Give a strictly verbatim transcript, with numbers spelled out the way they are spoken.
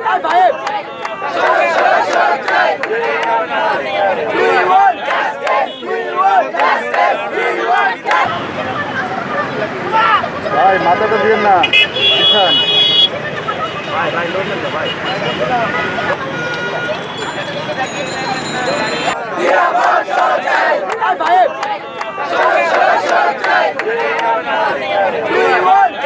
ভাই মাথাটা দিয়েন না কিষান ভাই ভাই লোকেন না ভাই জিন্দাবাদ সরকার ভাই সরকার সরকার